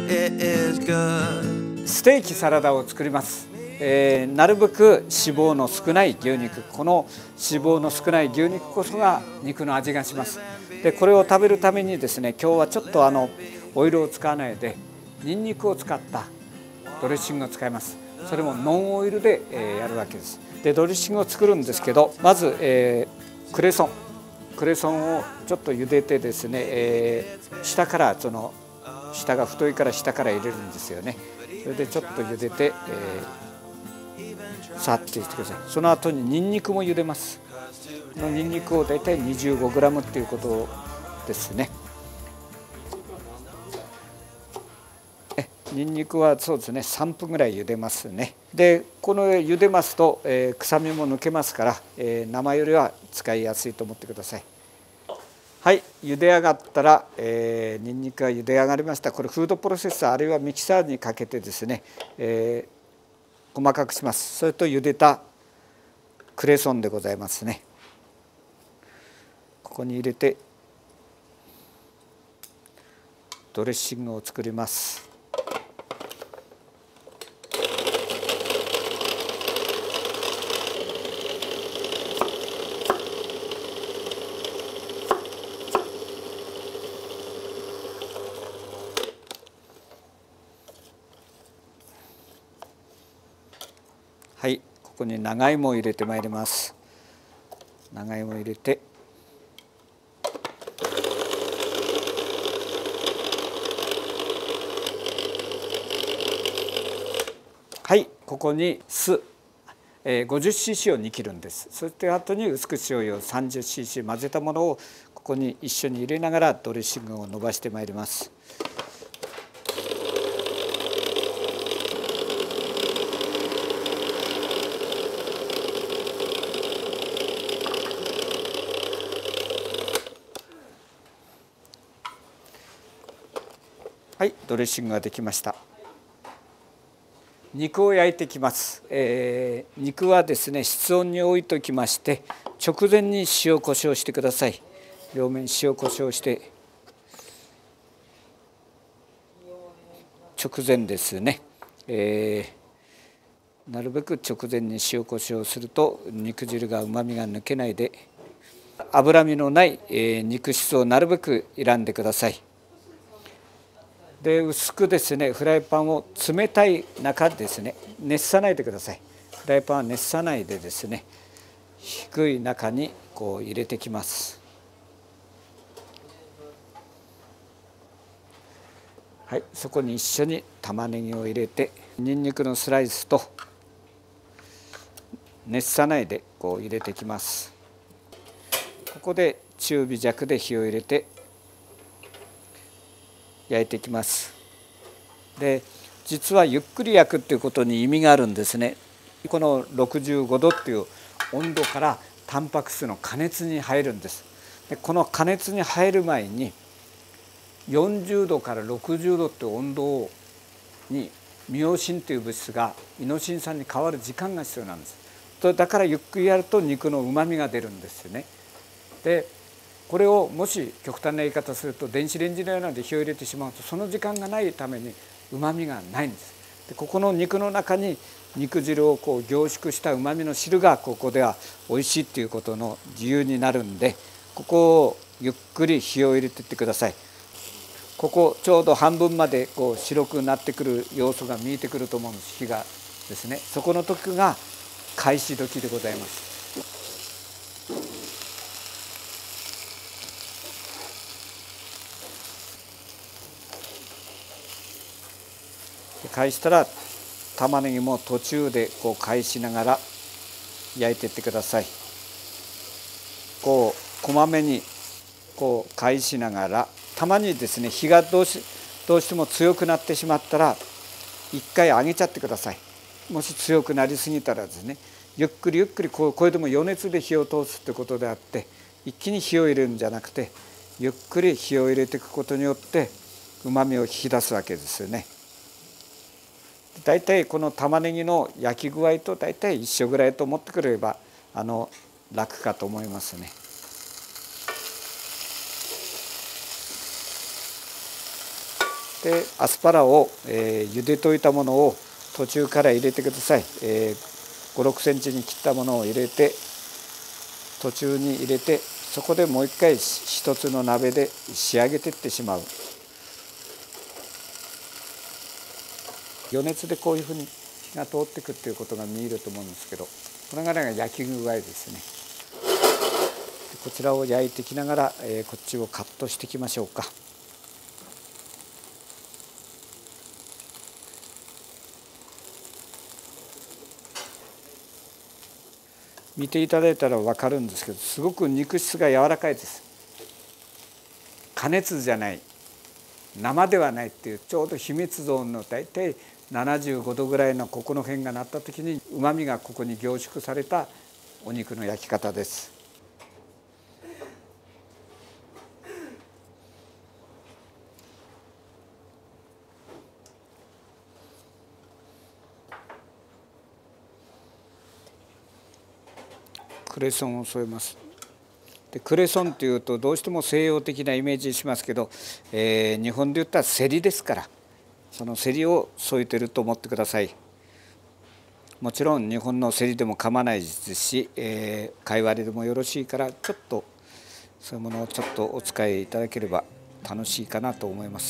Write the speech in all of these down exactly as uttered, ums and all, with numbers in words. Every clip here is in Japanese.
ステーキサラダを作ります。えー、なるべく脂肪の少ない牛肉、この脂肪の少ない牛肉こそが肉の味がします。でこれを食べるためにですね、今日はちょっとあのオイルを使わないでニンニクを使ったドレッシングを使います。それもノンオイルで、えー、やるわけです。でドレッシングを作るんですけど、まず、えー、クレソンクレソンをちょっと茹でてですね、えー、下からその下が太いから下から入れるんですよね。それでちょっと茹でて、えー、さっとしてください。その後にニンニクも茹でます。このニンニクをだいたい にじゅうごグラム っていうことですね。ニンニクはそうですね、さんぷんぐらい茹でますね。でこの茹でますと、えー、臭みも抜けますから、えー、生よりは使いやすいと思ってください。はい、茹で上がったら、えー、ニンニクが茹で上がりました。これフードプロセッサーあるいはミキサーにかけてですね、えー、細かくします。それと茹でたクレソンでございますね。ここに入れてドレッシングを作ります。はい、ここに長芋を入れてまいります。長芋を入れて、はい、ここに酢、えー、ごじゅっシーシー をに切るんです。そして後に薄口醤油を さんじゅっシーシー 混ぜたものをここに一緒に入れながらドレッシングを伸ばしてまいります。はい、ドレッシングができました。肉を焼いてきます。えー、肉はですね、室温に置いときまして直前に塩コショウしてください。両面塩コショウして直前ですね、えー、なるべく直前に塩コショウすると肉汁がうまみが抜けないで脂身のない、えー、肉質をなるべく選んでください。で薄くですね、フライパンを冷たい中ですね、熱さないでください。フライパンは熱さないでですね、低い中にこう入れてきます。はい、そこに一緒に玉ねぎを入れて、にんにくのスライスと熱さないでこう入れてきます。ここで中火弱で火を入れて焼いていきます。で実はゆっくり焼くっていうことに意味があるんですね。このろくじゅうごどっていう温度からタンパク質の加熱に入るんです。でこの加熱に入る前によんじゅうどからろくじゅうどっていう温度にミオシンという物質がイノシン酸に変わる時間が必要なんです。だからゆっくりやると肉のうまみが出るんですよね。でこれをもし極端な言い方すると電子レンジのようなので火を入れてしまうとその時間がないためにうまみがないんです。でここの肉の中に肉汁をこう凝縮したうまみの汁がここではおいしいっていうことの理由になるんで、ここをゆっくり火を入れていってください。ここちょうど半分までこう白くなってくる要素が見えてくると思うんです。火がですね、そこの時が開始時でございます。返したら玉ねぎも途中でこう返しながら焼いていってください。こうこまめにこう返しながら、たまにですね火がどうしどうしても強くなってしまったら一回上げちゃってください。もし強くなりすぎたらですね、ゆっくりゆっくりこうこれでも余熱で火を通すってことであって、一気に火を入れるんじゃなくてゆっくり火を入れていくことによってうまみを引き出すわけですよね。だいたいこの玉ねぎの焼き具合とだいたい一緒ぐらいと思ってくれればあの楽かと思いますね。 でアスパラを、えー、茹でといたものを途中から入れてください。えー、ごろくセンチに切ったものを入れて途中に入れて、そこでもう一回一つの鍋で仕上げていってしまう。余熱でこういうふうに火が通っていくっていうことが見えると思うんですけど、これが焼き具合ですね。こちらを焼いていきながら、えー、こっちをカットしていきましょうか。見ていただいたら分かるんですけど、すごく肉質が柔らかいです。加熱じゃない、生ではないっていう、ちょうど秘密ゾーンの大体ななじゅうごどぐらいのここの辺がなった時にうまみがここに凝縮されたお肉の焼き方です。クレソンを添えます。でクレソンというとどうしても西洋的なイメージしますけど、えー、日本で言ったらセリですから、そのセリを添えてると思ってください。もちろん日本のセリでも構わないですし、えー、貝割れでもよろしいから、ちょっとそういうものをちょっとお使いいただければ楽しいかなと思います。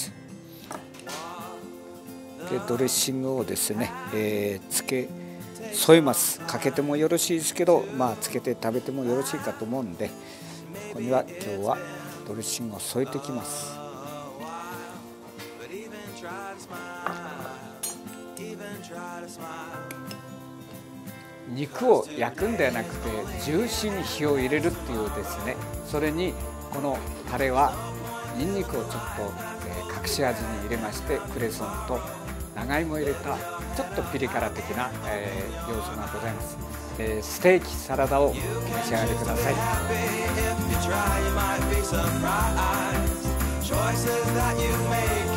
でドレッシングをですね、えー、つけ添えます。かけてもよろしいですけど、まあつけて食べてもよろしいかと思うんで、ここには今日はドレッシングを添えていきます。肉を焼くんではなくてジューシーに火を入れるっていうですね、それにこのタレはニンニクをちょっと、えー、隠し味に入れまして、クレソンと長芋を入れたちょっとピリ辛的な、えー、要素がございます。えー、ステーキサラダを召し上がりください。